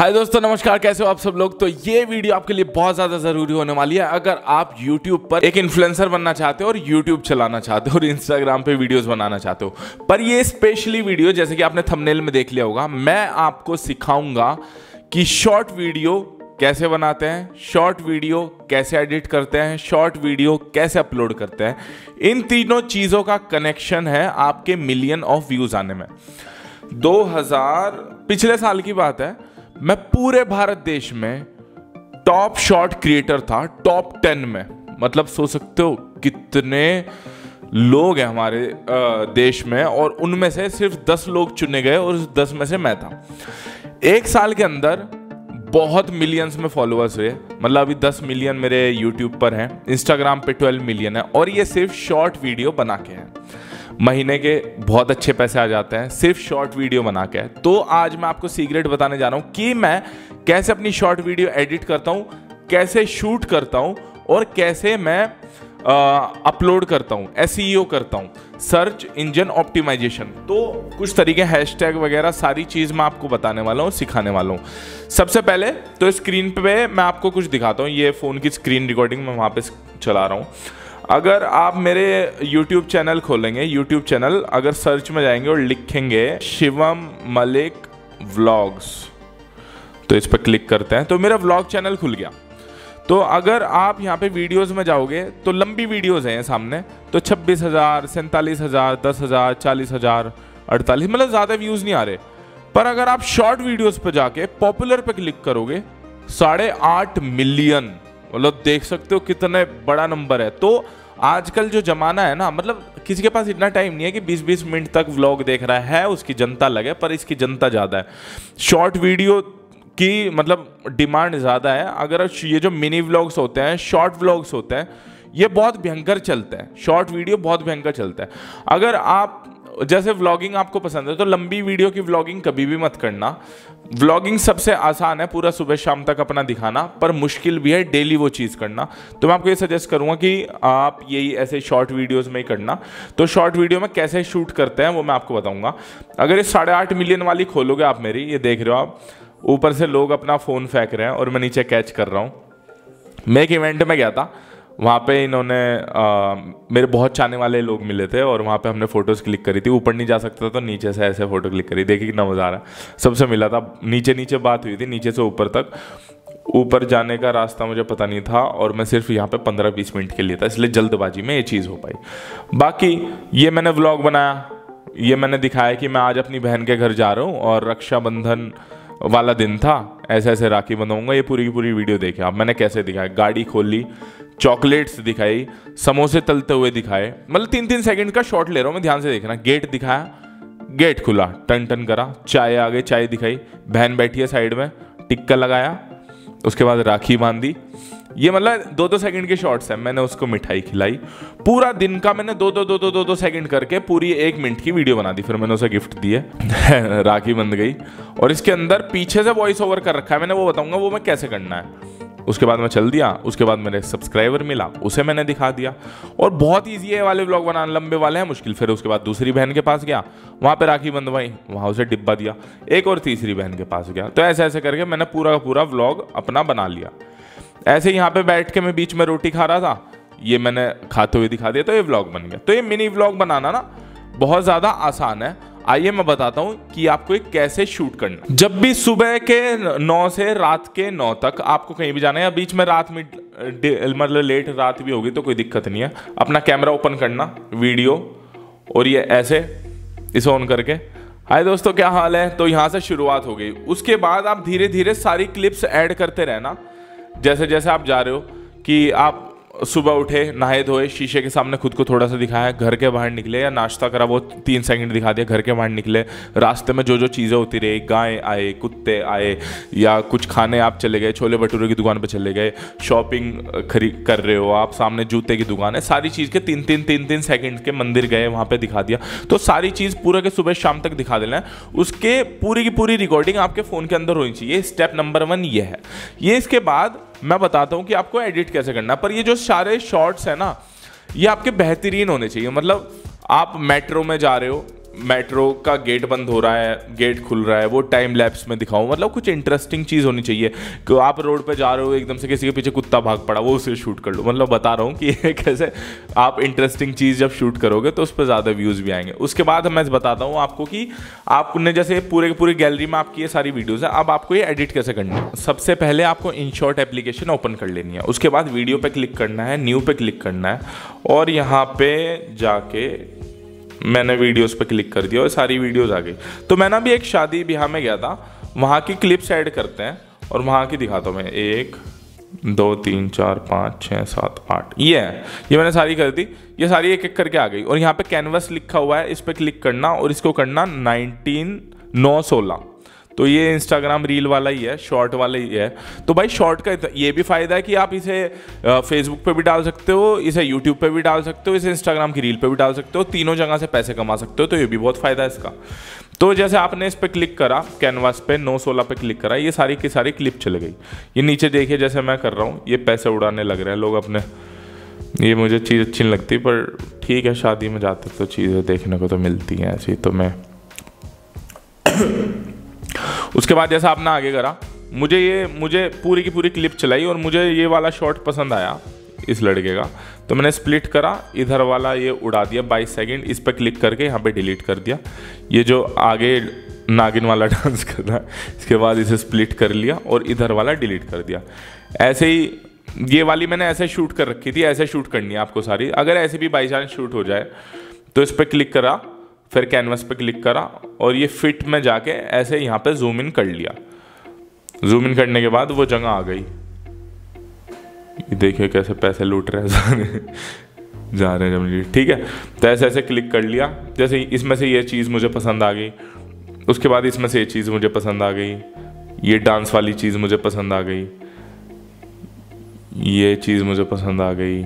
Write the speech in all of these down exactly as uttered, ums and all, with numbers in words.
हाय दोस्तों, नमस्कार। कैसे हो आप सब लोग। तो ये वीडियो आपके लिए बहुत ज़्यादा ज़रूरी होने वाली है अगर आप YouTube पर एक इन्फ्लुएंसर बनना चाहते हो और YouTube चलाना चाहते हो और Instagram पे वीडियोस बनाना चाहते हो। पर ये स्पेशली वीडियो, जैसे कि आपने थंबनेल में देख लिया होगा, मैं आपको सिखाऊंगा कि शॉर्ट वीडियो कैसे बनाते हैं, शॉर्ट वीडियो कैसे एडिट करते हैं, शॉर्ट वीडियो कैसे अपलोड करते हैं। इन तीनों चीज़ों का कनेक्शन है आपके मिलियन ऑफ व्यूज़ आने में। दो हज़ार पिछले साल की बात है, मैं पूरे भारत देश में टॉप शॉर्ट क्रिएटर था, टॉप टेन में। मतलब सोच सकते हो कितने लोग हैं हमारे देश में, और उनमें से सिर्फ दस लोग चुने गए और उस दस में से मैं था। एक साल के अंदर बहुत मिलियंस में फॉलोअर्स हुए। मतलब अभी दस मिलियन मेरे यूट्यूब पर हैं, इंस्टाग्राम पे ट्वेल्व मिलियन है, और ये सिर्फ शॉर्ट वीडियो बना के हैं। महीने के बहुत अच्छे पैसे आ जाते हैं सिर्फ शॉर्ट वीडियो बना के। तो आज मैं आपको सीक्रेट बताने जा रहा हूं कि मैं कैसे अपनी शॉर्ट वीडियो एडिट करता हूं, कैसे शूट करता हूं, और कैसे मैं अपलोड करता हूं, एसईओ करता हूं, सर्च इंजन ऑप्टिमाइजेशन। तो कुछ तरीके, हैशटैग वगैरह सारी चीज़ मैं आपको बताने वाला हूं, सिखाने वाला हूं। सबसे पहले तो स्क्रीन पे मैं आपको कुछ दिखाता हूं। ये फ़ोन की स्क्रीन रिकॉर्डिंग मैं वहाँ पे चला रहा हूँ। अगर आप मेरे YouTube चैनल खोलेंगे, YouTube चैनल अगर सर्च में जाएंगे और लिखेंगे शिवम मलिक व्लॉग्स, तो इस पर क्लिक करते हैं तो मेरा व्लॉग चैनल खुल गया। तो अगर आप यहाँ पे वीडियोस में जाओगे तो लंबी वीडियोस हैं सामने, तो छब्बीस हज़ार, सैंतालीस हज़ार, दस हज़ार, चालीस हज़ार, अड़तालीस, मतलब ज़्यादा व्यूज़ नहीं आ रहे। पर अगर आप शॉर्ट वीडियोस पे जाके पॉपुलर पे क्लिक करोगे, साढ़े आठ मिलियन, मतलब देख सकते हो कितने बड़ा नंबर है। तो आजकल जो जमाना है ना, मतलब किसी के पास इतना टाइम नहीं है कि बीस बीस मिनट तक व्लॉग देख रहा है, उसकी जनता लगे, पर इसकी जनता ज़्यादा है। शॉर्ट वीडियो की मतलब डिमांड ज़्यादा है। अगर ये जो मिनी व्लॉग्स होते हैं, शॉर्ट व्लॉग्स होते हैं, ये बहुत भयंकर चलते हैं। शॉर्ट वीडियो बहुत भयंकर चलता है। अगर आप जैसे व्लॉगिंग आपको पसंद है तो लंबी वीडियो की व्लॉगिंग कभी भी मत करना। व्लॉगिंग सबसे आसान है, पूरा सुबह शाम तक अपना दिखाना, पर मुश्किल भी है डेली वो चीज़ करना। तो मैं आपको ये सजेस्ट करूंगा कि आप यही ऐसे शॉर्ट वीडियोस में ही करना। तो शॉर्ट वीडियो में कैसे शूट करते हैं वो मैं आपको बताऊंगा। अगर इस साढ़े आठ मिलियन वाली खोलोगे आप मेरी, ये देख रहे हो आप, ऊपर से लोग अपना फ़ोन फेंक रहे हैं और मैं नीचे कैच कर रहा हूँ। मैं एक इवेंट में गया था, वहाँ पे इन्होंने आ, मेरे बहुत चाहने वाले लोग मिले थे और वहाँ पे हमने फ़ोटोज़ क्लिक करी थी। ऊपर नहीं जा सकता तो नीचे से ऐसे फ़ोटो क्लिक करी। देखिए कितना मज़ा आ रहा है। सबसे मिला था, नीचे नीचे बात हुई थी, नीचे से ऊपर तक। ऊपर जाने का रास्ता मुझे पता नहीं था और मैं सिर्फ यहाँ पे पंद्रह बीस मिनट के लिए था, इसलिए जल्दबाजी में ये चीज़ हो पाई। बाकी ये मैंने व्लॉग बनाया, ये मैंने दिखाया कि मैं आज अपनी बहन के घर जा रहा हूँ और रक्षाबंधन वाला दिन था, ऐसे ऐसे राखी बंधवाऊंगा। ये पूरी की पूरी वीडियो देखे आप, मैंने कैसे दिखाया। गाड़ी खोली, चॉकलेट्स दिखाई, समोसे तलते हुए दिखाए। मतलब तीन तीन सेकंड का शॉट ले रहा हूँ मैं, ध्यान से देखना। गेट दिखाया, गेट खुला, टन टन करा, चाय आ गई, चाय दिखाई, बहन बैठी है साइड में, टिक्का लगाया, उसके बाद राखी बांधी। ये मतलब दो दो सेकंड के शॉट्स हैं। मैंने उसको मिठाई खिलाई। पूरा दिन का मैंने दो दो दो दो दो दो सेकंड करके पूरी एक मिनट की वीडियो बना दी। फिर मैंने उसे गिफ्ट दिए राखी बंध गई। और इसके अंदर पीछे से वॉइस ओवर कर रखा है मैंने, वो बताऊंगा वो मैं कैसे करना है। उसके बाद मैं चल दिया। उसके बाद मेरे सब्सक्राइबर मिला, उसे मैंने दिखा दिया। और बहुत ईजी है वाले व्लॉग बनाना, लंबे वाले हैं मुश्किल। फिर उसके बाद दूसरी बहन के पास गया, वहाँ पे राखी बंधवाई, वहाँ उसे डिब्बा दिया। एक और तीसरी बहन के पास गया। तो ऐसे ऐसे करके मैंने पूरा का पूरा व्लॉग अपना बना लिया। ऐसे यहाँ पे बैठ के मैं बीच में रोटी खा रहा था, ये मैंने खाते हुए दिखा दिया, तो ये व्लॉग बन गया। तो ये मिनी व्लॉग बनाना ना बहुत ज़्यादा आसान है। आइए मैं बताता हूँ कि आपको एक कैसे शूट करना। जब भी सुबह के नौ से रात के नौ तक आपको कहीं भी जाना है, या बीच में रात में मतलब लेट रात भी होगी तो कोई दिक्कत नहीं है। अपना कैमरा ओपन करना, वीडियो, और ये ऐसे इसे ऑन करके, हाय दोस्तों क्या हाल है, तो यहाँ से शुरुआत हो गई। उसके बाद आप धीरे धीरे सारी क्लिप्स ऐड करते रहना। जैसे जैसे आप जा रहे हो कि आप सुबह उठे, नहाए धोए, शीशे के सामने खुद को थोड़ा सा दिखाया, घर के बाहर निकले, या नाश्ता करा वो तीन सेकंड दिखा दिया, घर के बाहर निकले, रास्ते में जो जो चीज़ें होती रही, गाय आए, कुत्ते आए, या कुछ खाने आप चले गए, छोले भटूरे की दुकान पे चले गए, शॉपिंग खरीद कर रहे हो आप, सामने जूते की दुकान है, सारी चीज़ के तीन तीन तीन तीन सेकंड के, मंदिर गए वहाँ पे दिखा दिया। तो सारी चीज़ पूरे के सुबह शाम तक दिखा देना है। उसके पूरी की पूरी रिकॉर्डिंग आपके फ़ोन के अंदर होनी चाहिए। स्टेप नंबर वन ये है। ये इसके बाद मैं बताता हूँ कि आपको एडिट कैसे करना। पर ये जो सारे शॉर्ट्स है ना, ये आपके बेहतरीन होने चाहिए। मतलब आप मेट्रो में जा रहे हो, मेट्रो का गेट बंद हो रहा है, गेट खुल रहा है, वो टाइम लैप्स में दिखाऊं। मतलब कुछ इंटरेस्टिंग चीज़ होनी चाहिए कि आप रोड पे जा रहे हो, एकदम से किसी के पीछे कुत्ता भाग पड़ा, वो उसे शूट कर लो। मतलब बता रहा हूँ कि कैसे आप इंटरेस्टिंग चीज़ जब शूट करोगे तो उस पर ज़्यादा व्यूज़ भी आएंगे। उसके बाद मैं बताता हूँ आपको कि आपने जैसे पूरे के पूरी गैलरी में आपकी ये सारी वीडियोज़ हैं, अब आपको ये एडिट कैसे करनी है। सबसे पहले आपको InShot एप्लीकेशन ओपन कर लेनी है। उसके बाद वीडियो पे क्लिक करना है, न्यू पे क्लिक करना है और यहाँ पे जाके मैंने वीडियोस पे क्लिक कर दिया और सारी वीडियोस आ गई। तो मैं ना भी एक शादी ब्याह में गया था, वहाँ की क्लिप्स ऐड करते हैं और वहाँ की दिखाता हूँ मैं। एक दो तीन चार पाँच छः सात आठ, ये है, ये मैंने सारी कर दी। ये सारी एक एक करके आ गई और यहाँ पे कैनवस लिखा हुआ है, इस पर क्लिक करना और इसको करना नाइनटीन नौ सोलह। तो ये इंस्टाग्राम रील वाला ही है, शॉर्ट वाला ही है। तो भाई शॉर्ट का ये भी फ़ायदा है कि आप इसे फेसबुक पे भी डाल सकते हो, इसे यूट्यूब पे भी डाल सकते हो, इसे इंस्टाग्राम की रील पे भी डाल सकते हो, तीनों जगह से पैसे कमा सकते हो। तो ये भी बहुत फ़ायदा है इसका। तो जैसे आपने इस पर क्लिक करा, कैनवास पे नौ सोलह पे क्लिक करा, ये सारी की सारी क्लिप चल गई। ये नीचे देखिए जैसे मैं कर रहा हूँ, ये पैसे उड़ाने लग रहे हैं लोग अपने। ये मुझे चीज़ अच्छी नहीं लगती, पर ठीक है, शादी में जाते तो चीज़ें देखने को तो मिलती हैं ऐसी। तो मैं उसके बाद जैसा आपने आगे करा, मुझे ये मुझे पूरी की पूरी क्लिप चलाई और मुझे ये वाला शॉट पसंद आया इस लड़के का। तो मैंने स्प्लिट करा, इधर वाला ये उड़ा दिया बाईस सेकंड, इस पर क्लिक करके यहाँ पे डिलीट कर दिया। ये जो आगे नागिन वाला डांस कर रहा है, इसके बाद इसे स्प्लिट कर लिया और इधर वाला डिलीट कर दिया। ऐसे ही ये वाली मैंने ऐसे शूट कर रखी थी, ऐसे शूट करनी है आपको सारी। अगर ऐसे भी बाई चांस शूट हो जाए तो इस पर क्लिक करा, फिर कैनवस पे क्लिक करा और ये फिट में जाके ऐसे यहाँ पे जूम इन कर लिया। जूम इन करने के बाद वो जगह आ गई। ये देखिए कैसे पैसे लूट रहे हैं सारे जा रहे हैं, ठीक है। तो ऐसे ऐसे क्लिक कर लिया। जैसे इसमें से ये चीज़ मुझे पसंद आ गई, उसके बाद इसमें से ये चीज़ मुझे पसंद आ गई, ये डांस वाली चीज़ मुझे पसंद आ गई, ये चीज़ मुझे पसंद आ गई,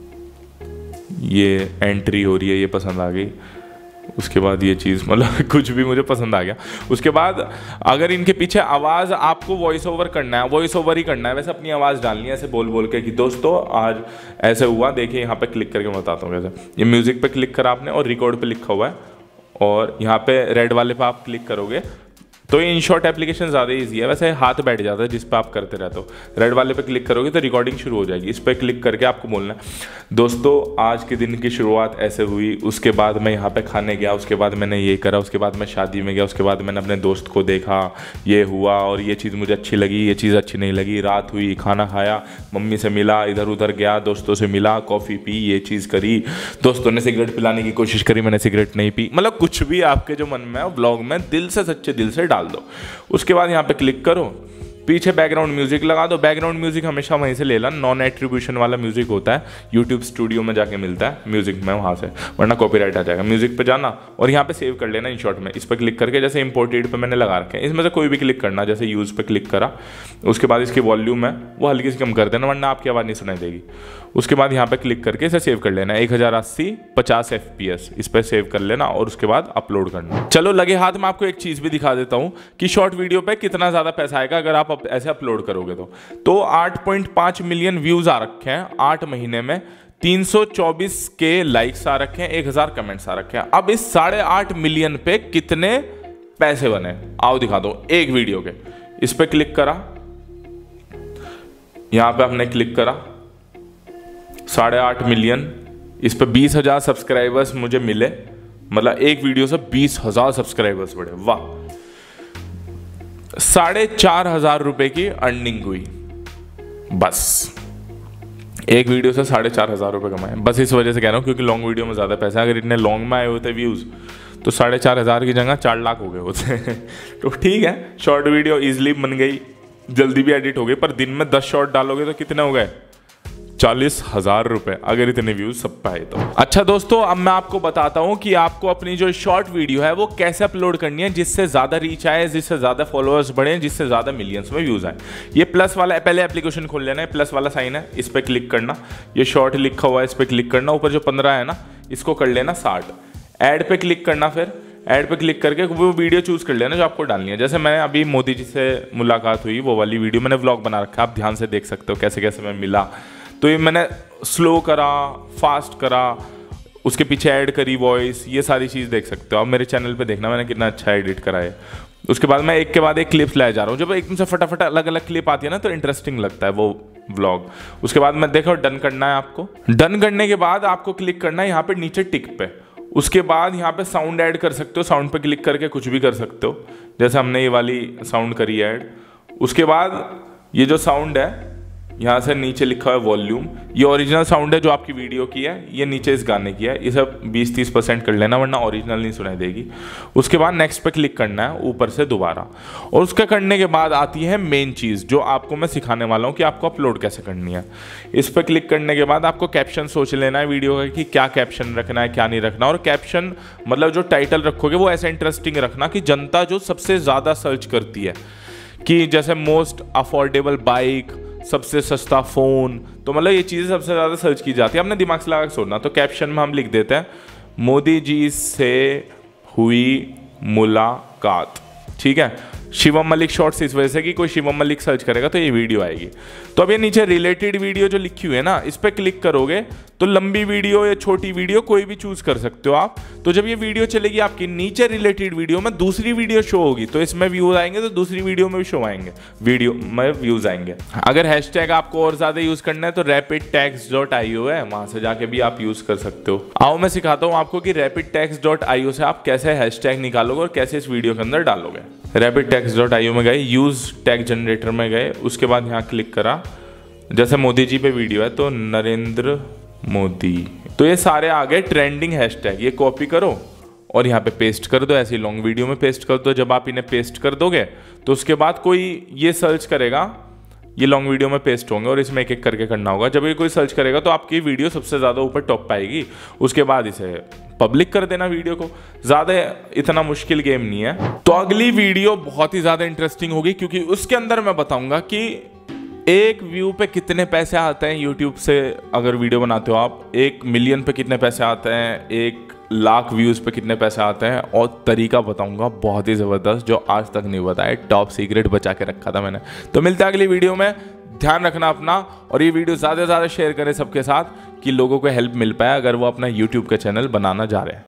ये एंट्री हो रही है ये पसंद आ गई। उसके बाद ये चीज़, मतलब कुछ भी मुझे पसंद आ गया। उसके बाद अगर इनके पीछे आवाज़ आपको वॉइस ओवर करना है, वॉइस ओवर ही करना है, वैसे अपनी आवाज़ डालनी है ऐसे बोल बोल के कि दोस्तों आज ऐसे हुआ। देखिए यहाँ पे क्लिक करके मैं बताता हूँ कैसे। ये म्यूज़िक पे क्लिक करा आपने और रिकॉर्ड पे लिखा हुआ है और यहाँ पे रेड वाले पे आप क्लिक करोगे तो ये InShot एप्लीकेशन ज़्यादा ईजी है। वैसे हाथ बैठ जाता है जिस पे आप करते रहते हो। रेड वाले पे क्लिक करोगे तो रिकॉर्डिंग शुरू हो जाएगी। इस पर क्लिक करके आपको बोलना है दोस्तों आज के दिन की शुरुआत ऐसे हुई, उसके बाद मैं यहाँ पे खाने गया, उसके बाद मैंने ये करा, उसके बाद मैं शादी में गया, उसके बाद मैंने अपने दोस्त को देखा, ये हुआ और ये चीज़ मुझे अच्छी लगी, ये चीज़ अच्छी नहीं लगी, रात हुई, खाना खाया, मम्मी से मिला, इधर उधर गया, दोस्तों से मिला, कॉफ़ी पी, ये चीज़ करी, दोस्तों ने सिगरेट पिलाने की कोशिश करी, मैंने सिगरेट नहीं पी। मतलब कुछ भी आपके जो मन में है ब्लॉग में दिल से, सच्चे दिल से डाल दो। उसके बाद यहाँ पे क्लिक करो, पीछे बैकग्राउंड म्यूजिक लगा दो। बैकग्राउंड म्यूजिक हमेशा वहीं से ले ला, नॉन एट्रीब्यूशन वाला म्यूजिक होता है, यूट्यूब स्टूडियो में जाके मिलता है म्यूजिक में, वहाँ से, वरना कॉपीराइट आ जाएगा। म्यूजिक पे जाना और यहाँ पे सेव कर लेना InShot में। इस पर क्लिक करके जैसे इंपोर्टेड पे मैंने लगा रखे हैं, इसमें से कोई भी क्लिक करना, जैसे यूज़ पे क्लिक करा। उसके बाद इसकी वॉल्यूम है वो हल्की सी कम कर देना वरना आपकी आवाज़ नहीं सुनाई देगी। उसके बाद यहाँ पे क्लिक करके इसे सेव कर लेना, एक हज़ार अस्सी पचास एफ पी एस इस पर सेव कर लेना और उसके बाद अपलोड करना। चलो लगे हाथ में आपको एक चीज़ भी दिखा देता हूँ कि शॉर्ट वीडियो पे कितना ज़्यादा पैसा आएगा अगर आप ऐसे अपलोड करोगे तो। तो आठ पॉइंट पाँच मिलियन व्यूज़ आ रखे हैं आठ महीने में, तीन सौ चौबीस के लाइक्स आ रखे हैं, एक हज़ार कमेंट्स आ रखे हैं। अब इस साढ़े आठ मिलियन पे कितने पैसे बने आओ दिखा दो एक वीडियो के। इस पे क्लिक करा, यहां पे हमने क्लिक करा, साढ़े आठ मिलियन, इस पे बीस हजार सब्सक्राइबर्स मुझे मिले, मतलब एक वीडियो से बीस हजार सब्सक्राइबर्स बढ़े, वाह। साढ़े चार हजार रुपए की अर्निंग हुई बस एक वीडियो से, साढ़े चार हजार रुपए कमाए बस। इस वजह से कह रहा हूँ क्योंकि लॉन्ग वीडियो में ज्यादा पैसा है। अगर इतने लॉन्ग में आए होते व्यूज तो साढ़े चार हजार की जगह चार लाख हो गए होते तो ठीक है, शॉर्ट वीडियो इजीली बन गई, जल्दी भी एडिट हो गई। पर दिन में दस शॉर्ट डालोगे तो कितने हो गए, चालीस हजार रुपए, अगर इतने व्यूज सब पे आए तो। अच्छा दोस्तों, अब मैं आपको बताता हूं कि आपको अपनी जो शॉर्ट वीडियो है वो कैसे अपलोड करनी है जिससे ज्यादा रीच आए, जिससे ज्यादा फॉलोअर्स बढ़े, जिससे ज्यादा मिलियंस में व्यूज आए। ये प्लस वाला, पहले एप्लीकेशन खोल लेना है, प्लस वाला साइन है, इस पे क्लिक करना, ये शॉर्ट लिखा हुआ है इस पे क्लिक करना, ऊपर जो पंद्रह है ना इसको कर लेना साठ, ऐड पे क्लिक करना, फिर ऐड पे क्लिक करके वो वीडियो चूज कर लेना जो आपको डालनी है। जैसे मैं अभी मोदी जी से मुलाकात हुई वो वाली वीडियो मैंने व्लॉग बना रखा है, आप ध्यान से देख सकते हो कैसे कैसे मैं मिला। तो ये मैंने स्लो करा, फास्ट करा, उसके पीछे ऐड करी वॉइस, ये सारी चीज़ देख सकते हो आप मेरे चैनल पे देखना मैंने कितना अच्छा एडिट करा है। उसके बाद मैं एक के बाद एक क्लिप्स लाया जा रहा हूँ, जब एकदम से फटाफट अलग अलग क्लिप आती है ना तो इंटरेस्टिंग लगता है वो व्लॉग। उसके बाद मैं देखो डन करना है आपको। डन करने के बाद आपको क्लिक करना है यहाँ पे नीचे टिक पे। उसके बाद यहाँ पे साउंड ऐड कर सकते हो, साउंड पे क्लिक करके कुछ भी कर सकते हो, जैसे हमने ये वाली साउंड करी ऐड। उसके बाद ये जो साउंड है यहाँ से नीचे लिखा है वॉल्यूम, ये ओरिजिनल साउंड है जो आपकी वीडियो की है, ये नीचे इस गाने की है। ये सब बीस तीस परसेंट कर लेना वरना ओरिजिनल नहीं सुनाई देगी। उसके बाद नेक्स्ट पे क्लिक करना है ऊपर से दोबारा, और उसका करने के बाद आती है मेन चीज़ जो आपको मैं सिखाने वाला हूँ कि आपको अपलोड कैसे करनी है। इस पर क्लिक करने के बाद आपको कैप्शन सोच लेना है वीडियो का कि क्या कैप्शन रखना है क्या नहीं रखना, और कैप्शन मतलब जो टाइटल रखोगे वो ऐसे इंटरेस्टिंग रखना कि जनता जो सबसे ज़्यादा सर्च करती है, कि जैसे मोस्ट अफोर्डेबल बाइक, सबसे सस्ता फ़ोन, तो मतलब ये चीज़ें सबसे ज़्यादा सर्च की जाती है। अपने दिमाग से लगा के सोचना। तो कैप्शन में हम लिख देते हैं मोदी जी से हुई मुलाकात, ठीक है। शिवम मलिक शॉर्ट्स इस वजह से कि कोई शिवम मलिक सर्च करेगा तो ये वीडियो आएगी। तो अब ये नीचे रिलेटेड वीडियो जो लिखी हुई है ना, इस पर क्लिक करोगे तो लंबी वीडियो या छोटी वीडियो कोई भी चूज कर सकते हो आप। तो जब ये वीडियो चलेगी आपकी नीचे रिलेटेड वीडियो में दूसरी वीडियो शो होगी, तो इसमें व्यूज आएंगे तो दूसरी वीडियो में भी शो आएंगे, वीडियो में व्यूज आएंगे। अगर हैशटैग आपको और ज्यादा यूज करना है तो rapid tags dot I O है, वहां से जाके भी आप यूज कर सकते हो। आओ मैं सिखाता हूँ आपको कि rapid tags dot I O से आप कैसे हैशटैग निकालोगे और कैसे इस वीडियो के अंदर डालोगे। Rapid tags dot I O में गए, यूज टैग जनरेटर में गए, उसके बाद यहाँ क्लिक करा, जैसे मोदी जी पे वीडियो है तो नरेंद्र मोदी, तो ये सारे आ गए ट्रेंडिंग हैशटैग। ये कॉपी करो और यहाँ पे पेस्ट कर दो, ऐसी लॉन्ग वीडियो में पेस्ट कर दो। जब आप इन्हें पेस्ट कर दोगे तो उसके बाद कोई ये सर्च करेगा, ये लॉन्ग वीडियो में पेस्ट होंगे और इसमें एक एक करके करना होगा। जब ये कोई सर्च करेगा तो आपकी वीडियो सबसे ज़्यादा ऊपर टॉप पाएगी। उसके बाद इसे पब्लिक कर देना वीडियो को, ज़्यादा इतना मुश्किल गेम नहीं है। तो अगली वीडियो बहुत ही ज़्यादा इंटरेस्टिंग होगी क्योंकि उसके अंदर मैं बताऊंगा कि एक व्यू पे कितने पैसे आते हैं यूट्यूब से अगर वीडियो बनाते हो आप, एक मिलियन पे कितने पैसे आते हैं, एक लाख व्यूज़ पे कितने पैसे आते हैं, और तरीका बताऊंगा बहुत ही ज़बरदस्त जो आज तक नहीं बताया, टॉप सीक्रेट बचा के रखा था मैंने। तो मिलते हैं अगली वीडियो में, ध्यान रखना अपना, और ये वीडियो ज़्यादा से ज़्यादा शेयर करें सबके साथ कि लोगों को हेल्प मिल पाए अगर वो अपना यूट्यूब का चैनल बनाना जा रहे हैं।